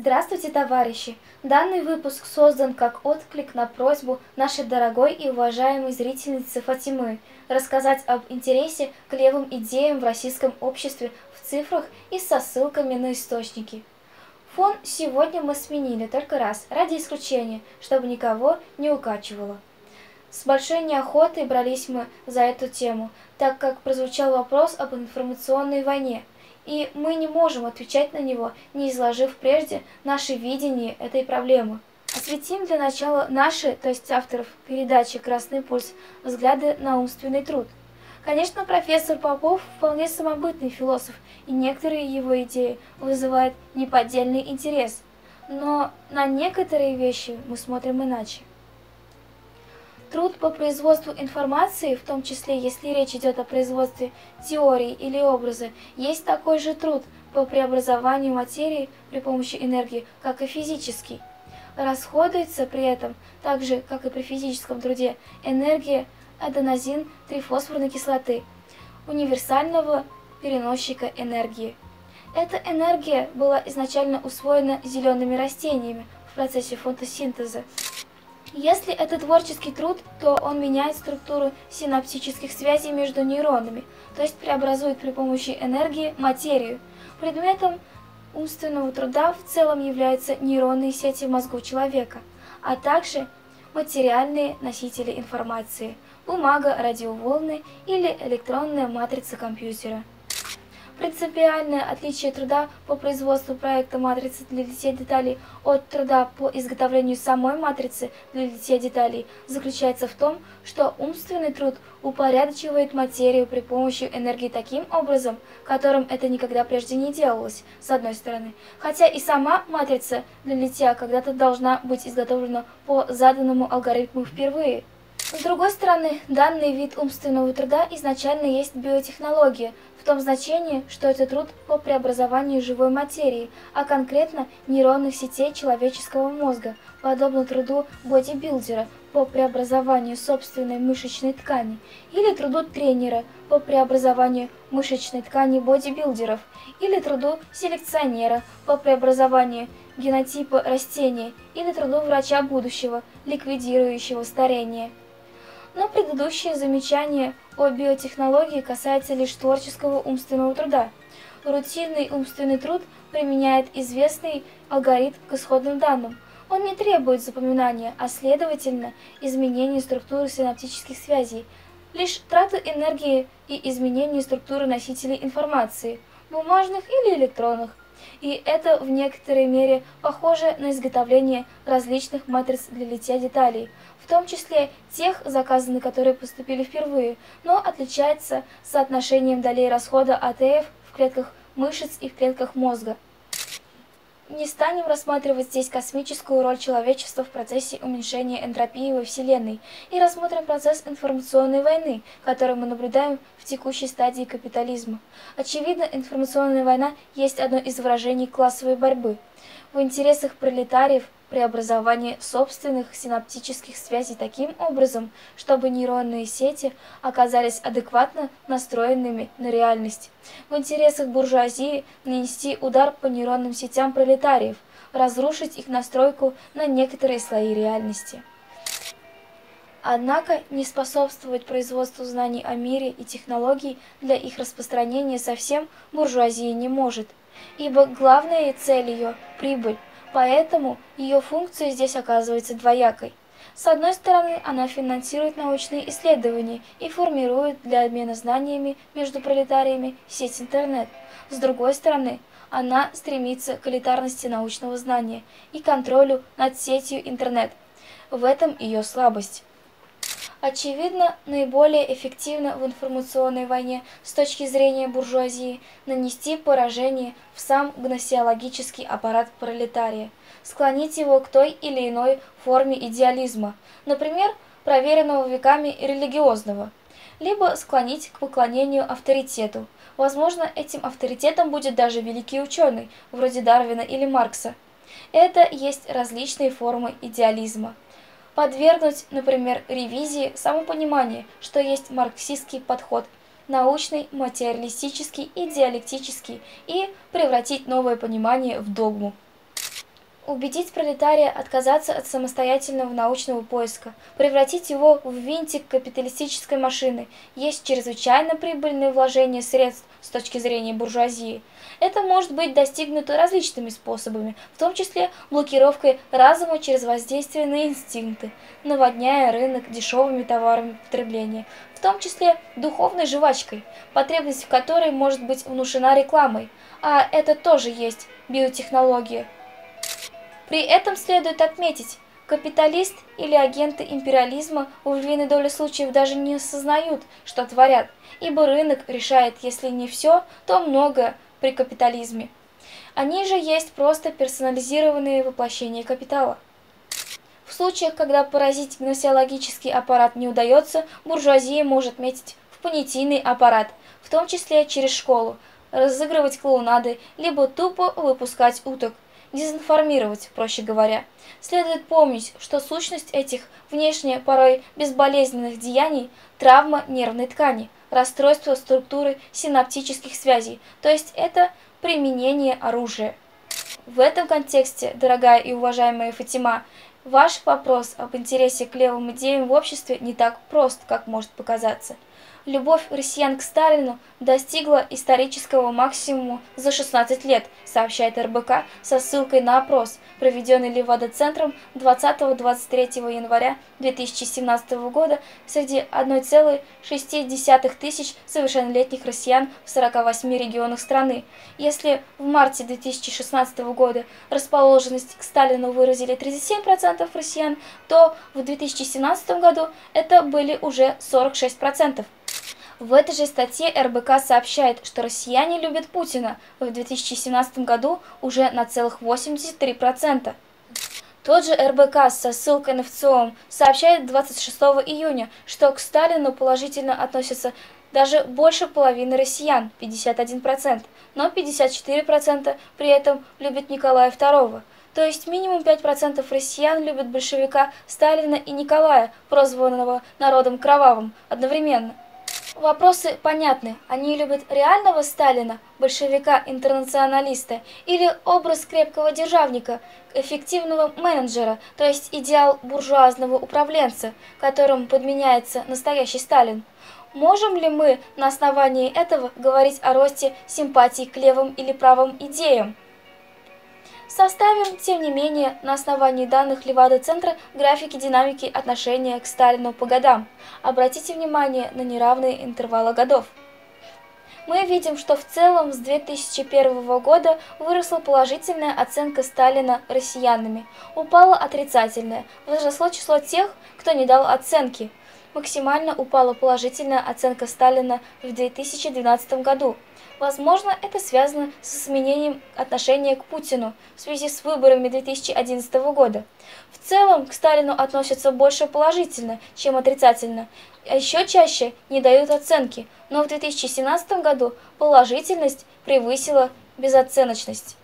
Здравствуйте, товарищи! Данный выпуск создан как отклик на просьбу нашей дорогой и уважаемой зрительницы Фатимы рассказать об интересе к левым идеям в российском обществе в цифрах и со ссылками на источники. Фон сегодня мы сменили только раз, ради исключения, чтобы никого не укачивало. С большой неохотой брались мы за эту тему, так как прозвучал вопрос об информационной войне, и мы не можем отвечать на него, не изложив прежде наше видение этой проблемы. Осветим для начала наши, то есть авторов передачи «Красный пульс», взгляды на умственный труд. Конечно, профессор Попов вполне самобытный философ, и некоторые его идеи вызывают неподдельный интерес, но на некоторые вещи мы смотрим иначе. Труд по производству информации, в том числе если речь идет о производстве теории или образа, есть такой же труд по преобразованию материи при помощи энергии, как и физический. Расходуется при этом, так же как и при физическом труде, энергия аденозин-трифосфорной кислоты, универсального переносчика энергии. Эта энергия была изначально усвоена зелеными растениями в процессе фотосинтеза. Если это творческий труд, то он меняет структуру синаптических связей между нейронами, то есть преобразует при помощи энергии материю. Предметом умственного труда в целом являются нейронные сети в мозгу человека, а также материальные носители информации – бумага, радиоволны или электронная матрица компьютера. Принципиальное отличие труда по производству проекта матрицы для литья деталей от труда по изготовлению самой матрицы для литья деталей заключается в том, что умственный труд упорядочивает материю при помощи энергии таким образом, которым это никогда прежде не делалось, с одной стороны, хотя и сама матрица для литья когда-то должна быть изготовлена по заданному алгоритму впервые. С другой стороны, данный вид умственного труда изначально есть биотехнология, в том значении, что это труд по преобразованию живой материи, а конкретно нейронных сетей человеческого мозга, подобно труду бодибилдера по преобразованию собственной мышечной ткани, или труду тренера по преобразованию мышечной ткани бодибилдеров, или труду селекционера по преобразованию генотипа растения, или труду врача будущего, ликвидирующего старение. Но предыдущее замечание о биотехнологии касается лишь творческого умственного труда. Рутинный умственный труд применяет известный алгоритм к исходным данным. Он не требует запоминания, а следовательно изменения структуры синаптических связей, лишь трата энергии и изменение структуры носителей информации, бумажных или электронных. И это в некоторой мере похоже на изготовление различных матриц для литья деталей, в том числе тех, заказы которые поступили впервые, но отличается соотношением долей расхода АТФ в клетках мышц и в клетках мозга. Не станем рассматривать здесь космическую роль человечества в процессе уменьшения энтропии во Вселенной и рассмотрим процесс информационной войны, который мы наблюдаем в текущей стадии капитализма. Очевидно, информационная война есть одно из выражений классовой борьбы. В интересах пролетариев преобразование собственных синаптических связей таким образом, чтобы нейронные сети оказались адекватно настроенными на реальность. В интересах буржуазии нанести удар по нейронным сетям пролетариев, разрушить их настройку на некоторые слои реальности. Однако не способствовать производству знаний о мире и технологий для их распространения совсем буржуазия не может, ибо главная цель ее – прибыль. Поэтому ее функция здесь оказывается двоякой. С одной стороны, она финансирует научные исследования и формирует для обмена знаниями между пролетариями сеть интернет. С другой стороны, она стремится к элитарности научного знания и контролю над сетью интернет. В этом ее слабость. Очевидно, наиболее эффективно в информационной войне с точки зрения буржуазии нанести поражение в сам гносеологический аппарат пролетария, склонить его к той или иной форме идеализма, например, проверенного веками религиозного, либо склонить к поклонению авторитету. Возможно, этим авторитетом будет даже великий ученый, вроде Дарвина или Маркса. Это есть различные формы идеализма. Подвергнуть, например, ревизии самопонимание, что есть марксистский подход, научный, материалистический и диалектический, и превратить новое понимание в догму. Убедить пролетария отказаться от самостоятельного научного поиска, превратить его в винтик капиталистической машины, есть чрезвычайно прибыльное вложение средств с точки зрения буржуазии. Это может быть достигнуто различными способами, в том числе блокировкой разума через воздействие на инстинкты, наводняя рынок дешевыми товарами потребления, в том числе духовной жвачкой, потребность в которой может быть внушена рекламой, а это тоже есть биотехнология. При этом следует отметить, капиталист или агенты империализма в львиной доле случаев даже не осознают, что творят, ибо рынок решает, если не все, то многое при капитализме. Они же есть просто персонализированные воплощения капитала. В случаях, когда поразить гносеологический аппарат не удается, буржуазия может метить в понятийный аппарат, в том числе через школу, разыгрывать клоунады, либо тупо выпускать уток. Дезинформировать, проще говоря. Следует помнить, что сущность этих внешне порой безболезненных деяний – травма нервной ткани, расстройство структуры синаптических связей, то есть это применение оружия. В этом контексте, дорогая и уважаемая Фатима, ваш вопрос об интересе к левым идеям в обществе не так прост, как может показаться. Любовь россиян к Сталину достигла исторического максимума за 16 лет, сообщает РБК со ссылкой на опрос, проведенный Левада-центром 20-23 января 2017 года среди 1,6 тысяч совершеннолетних россиян в 48 регионах страны. Если в марте 2016 года расположенность к Сталину выразили 37% россиян, то в 2017 году это были уже 46%. В этой же статье РБК сообщает, что россияне любят Путина в 2017 году уже на целых 83%. Тот же РБК со ссылкой на ВЦИОМ сообщает 26 июня, что к Сталину положительно относятся даже больше половины россиян, 51%, но 54% при этом любят Николая II. То есть минимум 5% россиян любят большевика Сталина и Николая, прозванного народом кровавым, одновременно. Вопросы понятны. Они любят реального Сталина, большевика-интернационалиста, или образ крепкого державника, эффективного менеджера, то есть идеал буржуазного управленца, которым подменяется настоящий Сталин. Можем ли мы на основании этого говорить о росте симпатий к левым или правым идеям? Составим, тем не менее, на основании данных Левада-центра графики динамики отношения к Сталину по годам. Обратите внимание на неравные интервалы годов. Мы видим, что в целом с 2001 года выросла положительная оценка Сталина россиянами, упала отрицательная, возросло число тех, кто не дал оценки. Максимально упала положительная оценка Сталина в 2012 году. Возможно, это связано с изменением отношения к Путину в связи с выборами 2011 года. В целом, к Сталину относятся больше положительно, чем отрицательно, а еще чаще не дают оценки, но в 2017 году положительность превысила безоценочность.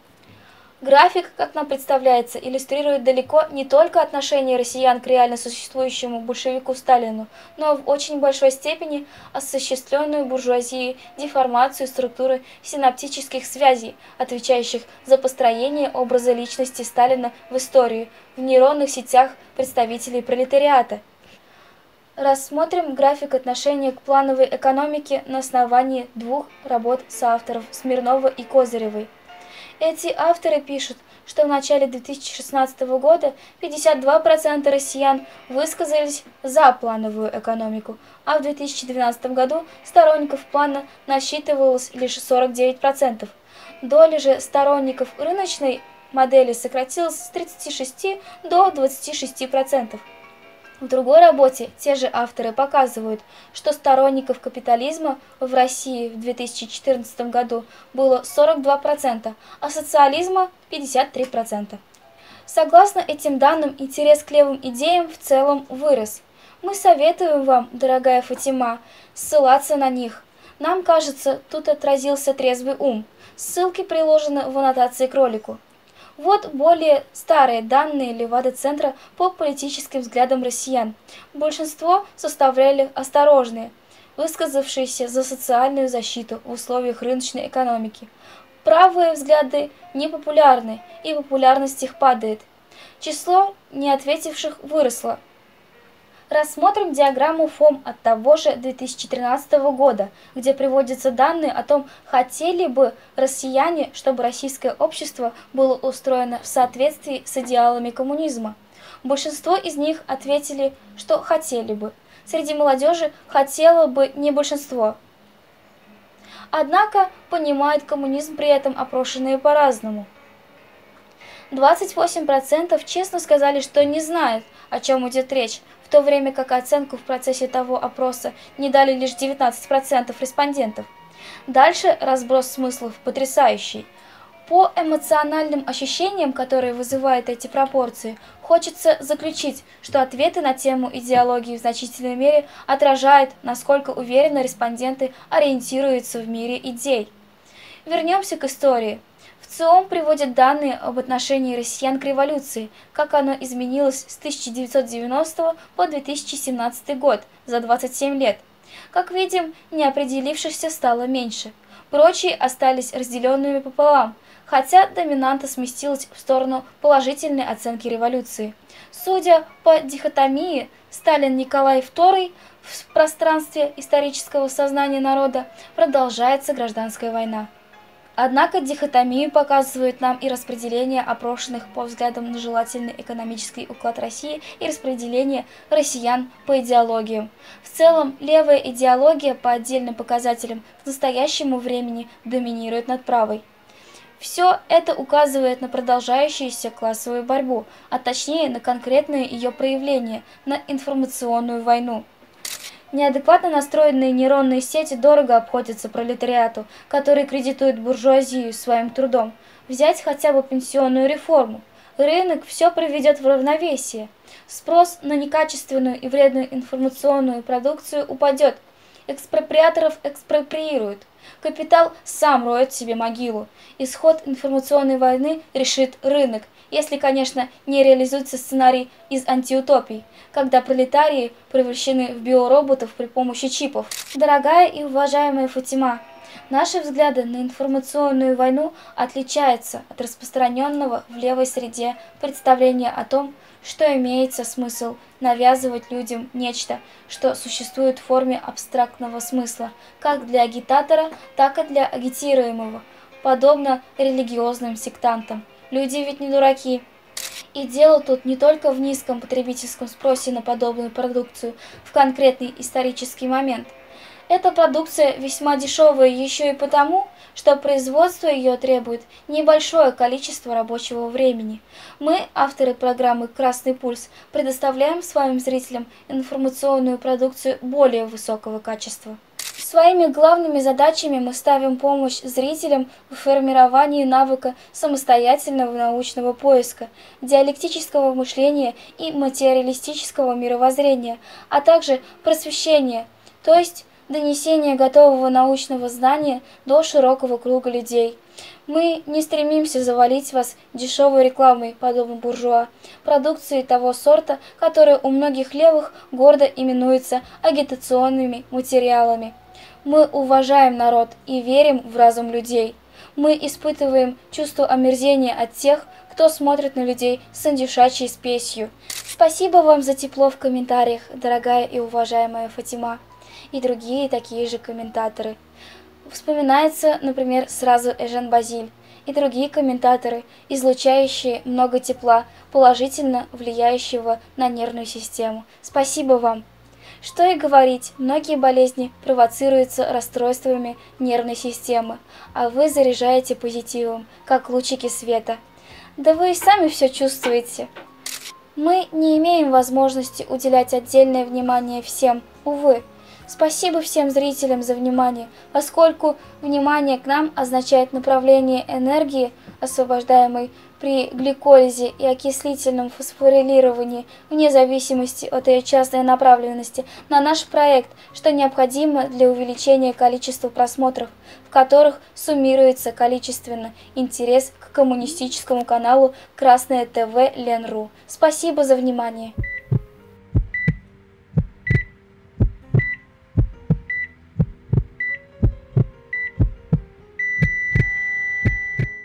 График, как нам представляется, иллюстрирует далеко не только отношение россиян к реально существующему большевику Сталину, но в очень большой степени осуществленную буржуазией деформацию структуры синаптических связей, отвечающих за построение образа личности Сталина в истории, в нейронных сетях представителей пролетариата. Рассмотрим график отношения к плановой экономике на основании двух работ соавторов Смирнова и Козыревой. Эти авторы пишут, что в начале 2016 года 52% россиян высказались за плановую экономику, а в 2012 году сторонников плана насчитывалось лишь 49%. Доля же сторонников рыночной модели сократилась с 36 до 26%. В другой работе те же авторы показывают, что сторонников капитализма в России в 2014 году было 42%, а социализма 53%. Согласно этим данным, интерес к левым идеям в целом вырос. Мы советуем вам, дорогая Фатима, ссылаться на них. Нам кажется, тут отразился трезвый ум. Ссылки приложены в аннотации к ролику. Вот более старые данные Левада-центра по политическим взглядам россиян. Большинство составляли осторожные, высказавшиеся за социальную защиту в условиях рыночной экономики. Правые взгляды непопулярны, и популярность их падает. Число неответивших выросло. Рассмотрим диаграмму ФОМ от того же 2013 года, где приводятся данные о том, хотели бы россияне, чтобы российское общество было устроено в соответствии с идеалами коммунизма. Большинство из них ответили, что хотели бы. Среди молодежи хотело бы не большинство. Однако понимают коммунизм при этом опрошенные по-разному. 28% честно сказали, что не знают, о чем идет речь, в то время как оценку в процессе того опроса не дали лишь 19% респондентов. Дальше разброс смыслов потрясающий. По эмоциональным ощущениям, которые вызывают эти пропорции, хочется заключить, что ответы на тему идеологии в значительной мере отражают, насколько уверенно респонденты ориентируются в мире идей. Вернемся к истории. ВЦИОМ приводит данные об отношении россиян к революции, как оно изменилось с 1990 по 2017 год, за 27 лет. Как видим, неопределившихся стало меньше. Прочие остались разделенными пополам, хотя доминанта сместилась в сторону положительной оценки революции. Судя по дихотомии Сталин Николай II в пространстве исторического сознания народа продолжается гражданская война. Однако дихотомию показывают нам и распределение опрошенных по взглядам на желательный экономический уклад России и распределение россиян по идеологиям. В целом, левая идеология по отдельным показателям к настоящему времени доминирует над правой. Все это указывает на продолжающуюся классовую борьбу, а точнее на конкретные ее проявления, на информационную войну. Неадекватно настроенные нейронные сети дорого обходятся пролетариату, который кредитует буржуазию своим трудом. Взять хотя бы пенсионную реформу. Рынок все приведет в равновесие. Спрос на некачественную и вредную информационную продукцию упадет. Экспроприаторов экспроприируют. Капитал сам роет себе могилу. Исход информационной войны решит рынок, если, конечно, не реализуется сценарий из антиутопий, когда пролетарии превращены в биороботов при помощи чипов. Дорогая и уважаемая Фатима, наши взгляды на информационную войну отличаются от распространенного в левой среде представления о том, что имеется смысл навязывать людям нечто, что существует в форме абстрактного смысла, как для агитатора, так и для агитируемого, подобно религиозным сектантам. Люди ведь не дураки. И дело тут не только в низком потребительском спросе на подобную продукцию в конкретный исторический момент. Эта продукция весьма дешевая еще и потому, что производство ее требует небольшое количество рабочего времени. Мы, авторы программы «Красный пульс», предоставляем своим зрителям информационную продукцию более высокого качества. Своими главными задачами мы ставим помощь зрителям в формировании навыка самостоятельного научного поиска, диалектического мышления и материалистического мировоззрения, а также просвещения, то есть донесение готового научного знания до широкого круга людей. Мы не стремимся завалить вас дешевой рекламой, подобно буржуа, продукцией того сорта, которая у многих левых гордо именуется агитационными материалами. Мы уважаем народ и верим в разум людей. Мы испытываем чувство омерзения от тех, кто смотрит на людей с индюшачьей спесью. Спасибо вам за тепло в комментариях, дорогая и уважаемая Фатима. И другие такие же комментаторы. Вспоминается, например, сразу Эжен Базиль и другие комментаторы, излучающие много тепла, положительно влияющего на нервную систему. Спасибо вам! Что и говорить, многие болезни провоцируются расстройствами нервной системы, а вы заряжаете позитивом, как лучики света. Да вы и сами все чувствуете. Мы не имеем возможности уделять отдельное внимание всем, увы. Спасибо всем зрителям за внимание, поскольку внимание к нам означает направление энергии, освобождаемой при гликолизе и окислительном фосфорилировании, вне зависимости от ее частной направленности, на наш проект, что необходимо для увеличения количества просмотров, в которых суммируется количественно интерес к коммунистическому каналу Красное ТВ Ленру. Спасибо за внимание.